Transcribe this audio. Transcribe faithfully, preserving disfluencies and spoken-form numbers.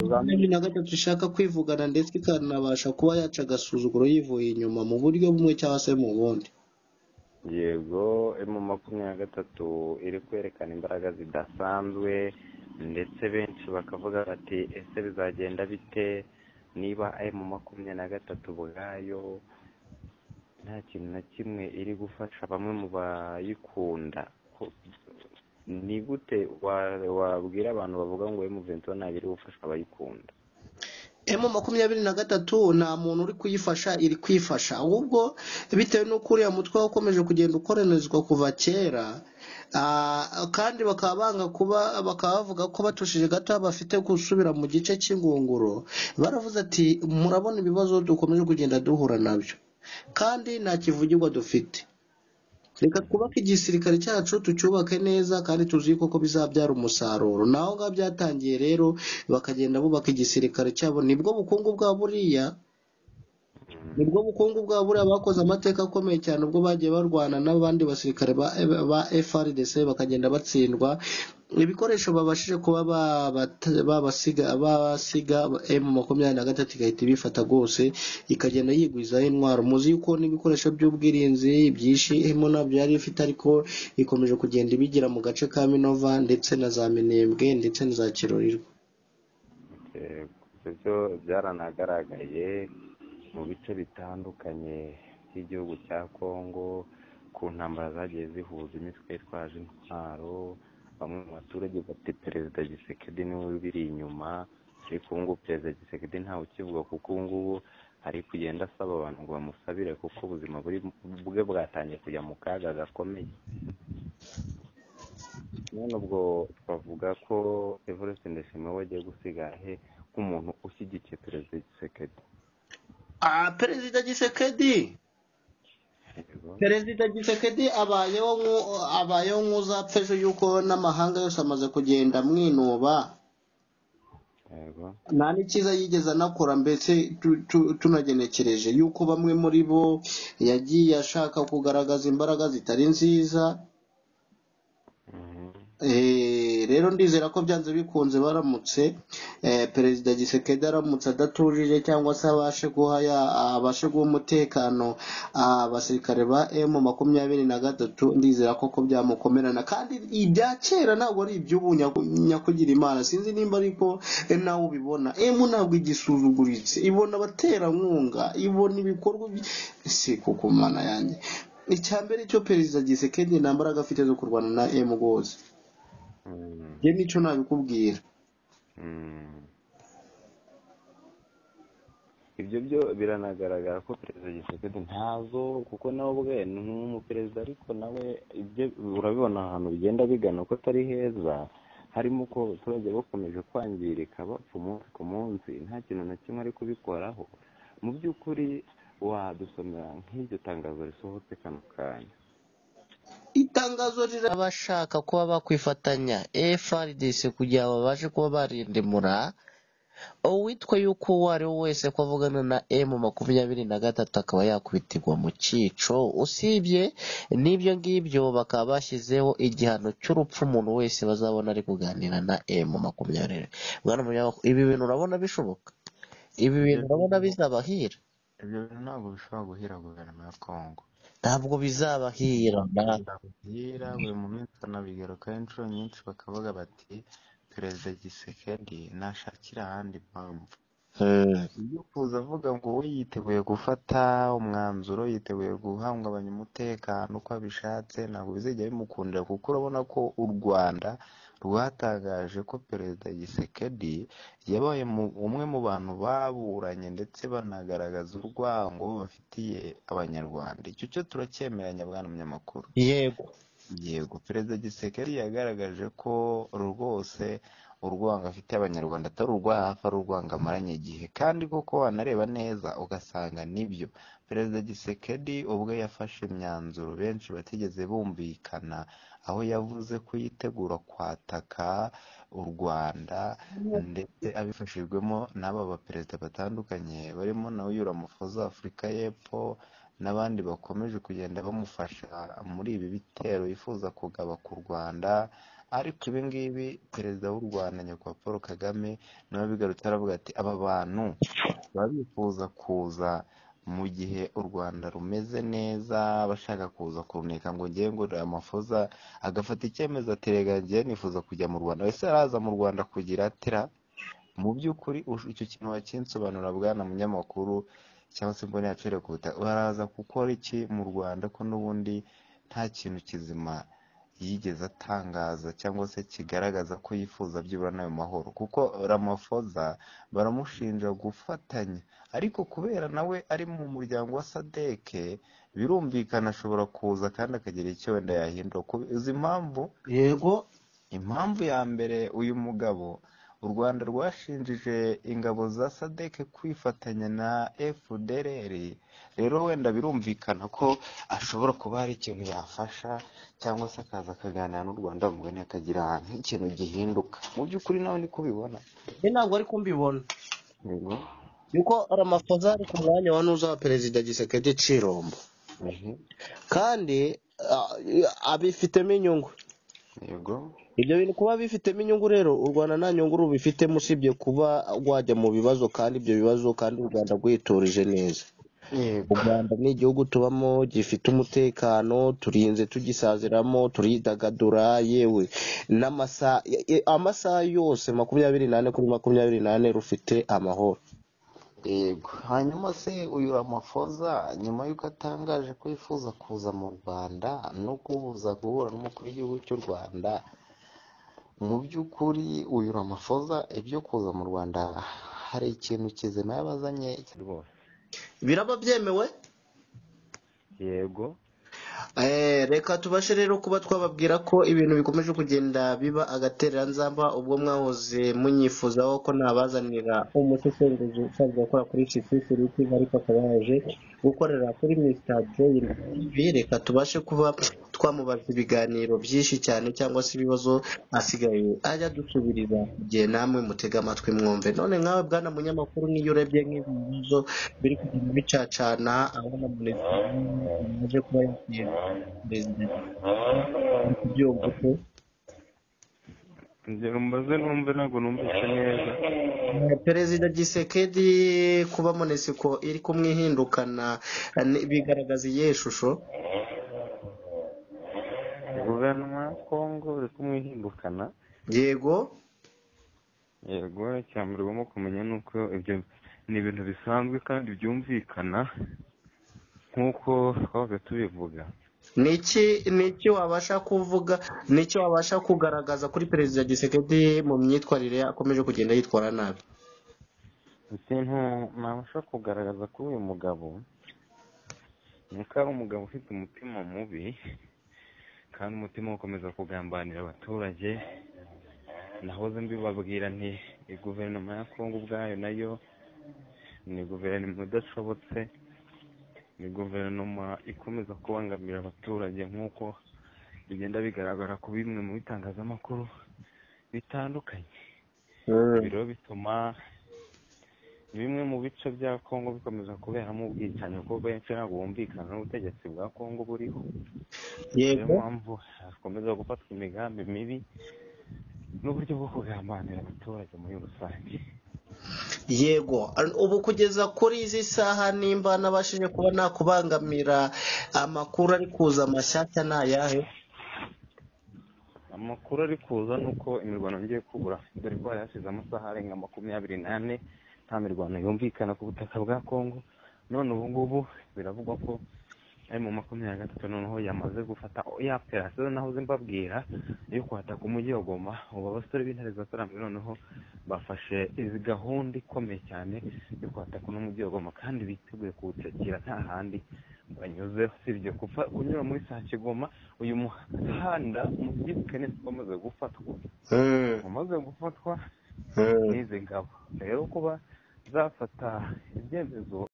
makumyabiri na gatatu ishaka kwivugana ndetse ikanabasha kuba yaca agasuzuguro yivuye inyuma mu buryo bumwe cyangwa se mu bundi. yego emu makumyabiri na gatatu iri kwerekana imbaraga zidasanzwe ndetse benshi bakavuga bati ese bizagenda bite niba emu makumyabiri na gatatu ubwayo nta kintu na kimwe iri gufasha bamwe mu bayikunda. Ni gute wabwira abantu bavuga ngo emu ventura ntabwo iri gufasha abayikunda? emu makumyabiri na gatatu nta muntu uri kuyifasha, iri kwifasha ahubwo bitewe n'uko uriya mutwe wakomeje kugenda ukoronizwa kuva kera, kandi bakaba banga kuba bakaba bavuga ko batushije gato bafite gusubira mu gice cy'ingunguru. Baravuze ati murabona ibibazo dukomeje kugenda duhura nabyo kandi nta kivugirwa dufite, reka twubake igisirikare cyacu tucyubake neza kandi tuzi ko bizabyara umusaruro. naho ngaho byatangiye rero bakagenda bubaka igisirikare cyabo. Nibwo bukungu bwa buriya nibwo bukungu bwa buriya bakoze amateka akomeye cyane ubwo bagiye barwana n'abandi basirikare ba F A R D C bakagenda batsindwa. Ibikoresho babashije kuba babasiga babasiga emu makumyabiri na gatatu igahita ibifata rwose ikagenda yigwizaho intwaro. Muzi yuko n'ibikoresho by'ubwirinzi byinshi emu nabyo yari ifite ariko ikomeje kugenda ibigira mu gace ka Minova ndetse na za Minembwe ndetse na za Kirorirwe. Ibyo byaranagaragaye mu bice bitandukanye by'igihugu cya Kongo ku ntambara zagiye zihuza imitwe yitwaje intwaro. Bamwe mu baturage bati perezida Tshisekedi niwe biri inyuma, ariko ubu ngubu perezida Tshisekedi ntawe ukivuga kuko ubu ngubu ari kugenda asaba abantu ngo bamusabire kuko ubuzima bwe bwatangiye kujya mu kaga gakomeye. none ubwo twavuga ko Evariste Ndayishimiye agiye gusiga he nk'umuntu ushyigikiye perezida Tshisekedi? Ah, perezida Tshisekedi perezida Tshisekedi abayeho abayeho nk'uzapfa ejo yuko n'amahanga yose amaze kugenda mwinuba. nta n'ikiza yigeze anakora, mbese tunagenekereje yuko bamwe muri bo yagiye ashaka kugaragaza imbaraga zitari nziza. rero ndizera ko byanze bikunze baramutse perezida Tshisekedi aramutse adatujije cyangwa se abashe guha abashe guha umutekano abasirikare ba emu makumyabiri na gatatu, ndizera ko ko byamukomerana. kandi ibya kera ntabwo ari iby'ubu nyakugira Imana, sinzi nimba ariko nawe ubibona. emu ntabwo igisuzuguritse, ibona abaterankunga, ibona ibikorwa si kuko Mana yanjye. icya mbere cyo perezida Tshisekedi nta mbaraga afite zo kurwana na emu rwose. njye nicyo nabikubwira. ibyo byo biranagaragara ko perezida Tshisekedi ntazo, kuko nawe ubwe ni umuperezida, ariko nawe ibyo urabibona ahantu bigenda bigana ko atari heza, harimo ko abaturage bakomeje kwangirika bapfa umunsi ku munsi, nta kintu na kimwe ari kubikoraho. mu by'ukuri wadusomera nk'iryo tangazo risohotse kano kanya? Itangazo rirabashaka kuba bakwifatanya F A R D C kugira ngo babashe kuba barindimura uwitwa yuko uwo ari we wese ko avugana na emu makumyabiri na gatatu akaba yakubitirwa mu cyico. Usibye n'ibyo ngibyo bakaba bashyizeho igihano cy'urupfu umuntu wese bazabona ari kuganira na emu makumyabiri. Ibi bintu urabona bishoboka? Ibi bintu urabona bizabahira? ibyo bintu ntabwo bishobora guhira guverinoma ya Kongo, ntabwo bizabahira. bizabahira buri mu minsi banabigarukaho inshuro nyinshi bakavuga bati perezida Tshisekedi nashakira ahandi mpamvu. iyo kuza avuga ngo we yiteguye gufata umwanzuro, yiteguye guhungabanya umutekano uko abishatse, ntabwo bizajya bimukundira, kuko urabona ko u Rwanda rwatangaje ko perezida Tshisekedi yabaye umwe mu bantu baburanye ndetse banagaragaza urwango bafitiye abanyarwanda. icyo cyo turacyemeranya bwana munyamakuru. yego yego perezida Tshisekedi yagaragaje ko rwose urwango afitiye abanyarwanda atari urwa hafi, ari urwango amaranye igihe, kandi koko wanareba neza ugasanga nibyo. perezida Tshisekedi ubwo yafashe imyanzuro benshi batigeze bumvikana, aho yavuze ko yitegura kwataka u Rwanda ndetse abifashijwemo n'aba baperezida batandukanye barimo na Yoweri Museveni wa Afurika y'Epfo n'abandi bakomeje kugenda bamufasha muri ibi bitero yifuza kugaba ku Rwanda ariko ibi ngibi perezida w'u Rwanda nyakubahwa Paul Kagame nawe bigarutse aravuga ati aba bantu baba bifuza kuza mu gihe u Rwanda rumeze neza bashaka kuza kuruneka ngo ngiye ngo Ramaphosa agafata icyemezo ati rega ngiye nifuza kujya mu Rwanda, wese araza mu Rwanda kugira atera. Mu by'ukuri ush- icyo kintu wakinsobanura bwana munyamakuru cyangwa se mbone yacere ku butaka, baraza gukora iki mu Rwanda ko n'ubundi nta kintu kizima yigeze atangaza cyangwa se kigaragaza ko yifuza byibura n'ayo mahoro, kuko Ramaphosa baramushinja gufatanya, ariko kubera nawe ari mu muryango wa sadeke birumvikana ashobora kuza kandi akagira icyo wenda yahindura. Ku- uzi impamvu? yego Impamvu ya mbere uyu mugabo u Rwanda rwashinjije ingabo za sadeke kwifatanya na F D L R, rero wenda birumvikana ko ashobora kuba hari ikintu yafasha cyangwa se akaza akaganira n'u Rwanda mugani akagira nk'ikintu gihinduka. Mu by'ukuri nawe niko ubibona? njye ntabwo ari kumbibona Yego. yuko Ramaphosa ari ku mwanya wa nuza wa perezida Gisekedi Chirombo Mhm. kandi ah, abifitemo inyungu. Yego. Ibyo bintu kuba bifitemo inyungu rero u Rwanda nta nyungu rubifitemo usibye kuba rwajya mu bibazo, kandi ibyo bibazo kandi u Rwanda rwiturije neza. U Yego. Rwanda ni igihugu tubamo gifite umutekano, turinze tugisaziramo, turidagadura, yewe n'amasaha amasaha yose makumyabiri n'ane kuri makumyabiri n'ane rufite amahoro. Yego. Hanyuma se uyu Ramaphosa nyuma y'uko atangaje ko yifuza kuza mu Rwanda no kubuza guhura n'umukuru w'igihugu cy'u Rwanda, mu by'ukuri uyu Ramaphosa ibyo kuza mu Rwanda hari ikintu kizima yabazanye rwose? Biraba byemewe? yego Eh, reka tubashe rero kuba twababwira ko ibintu bikomeje kugenda biba agatereranzamba, ubwo mwahoze munyifuzaho ko nabazanira umusesenguzi usanzwe akora kuri Ciciciriti ariko akaba yaje gukorera kuri mister Joy T V. Reka tubashe kuba twamubaza ibiganiro byinshi cyane cyangwa se ibibazo asigaye ajya dusubiriza igihe namwe mutega amatwi mwumve. None nkawe bwana munyamakuru, niyo urebye nk'ibi bibazo biri kugenda bicacana, abona minisitiri yaje kuba yakira perezida kubyumva uko ngero mbaze numve ntabwo numvise neza. Eh, perezida Gisekedi kuba Monesiko iri kumwihindukana, eh, ni- bigaragaza iyihe shusho? guverinoma ya kongo iri kumwihindukana. Yego yego icyambere ugomba kumenya ni uko ibyo ni ibintu bisanzwe kandi byumvikana nk'uko twabaga tubivuga. niki niki wabasha kuvuga, niki wabasha kugaragaza kuri perezida Gisekedi mu myitwarire ye akomeje kugenda yitwara nabi? ikintu nabasha kugaragaza kuri uyu mugabo ni uko ari umugabo ufite umutima mubi kandi umutima wo gukomeza kugambanira abaturage. nahoze mbibabwira nti guverinoma ya kongo ubwayo nayo ni guverinoma idashobotse, ni guverinoma ikomeza kubangamira abaturage nk'uko bigenda bigaragara ku bimwe mu bitangazamakuru bitandukanye. Ibi rero bituma bimwe mu bice bya kongo bikomeza kuberamo ubwicanyi kuko benshi ntabwo bumvikana n'ubutegetsi bwa kongo buriho. niyo Yego mpamvu hakomeza gufatwa imigambi mibi n'uburyo bwo kugambanira abaturage muri rusange. yego ubu kugeza kuri izi saha nimba nabashije kuba nakubangamira, amakuru ari kuza mashyashya ni ayahe? amakuru ari kuza ni uko imirwano ngiye kubura, dore ko hari hashize amasaha arenga makumyabiri n'ane nta mirwano yumvikana ku butaka bwa kongo. none ubu ngubu biravugwa ko ari mu makumyabiri na gatatu noneho yamaze gufata ya operasiyo nahoze mbabwira yo kwataka umujyi wa Goma. ubu abasore b'intare za Sarambwe noneho bafashe izi gahunda ikomeye cyane yo kwataka uno mujyi wa Goma kandi biteguye kuwucakira nta handi banyuze usibye gupfa kunyura muri Sake Goma. uyu muhanda mubyibuke neza wamaze gufatwa wamaze gufatwa n'izi ngabo. rero kuba zafata ibyemezo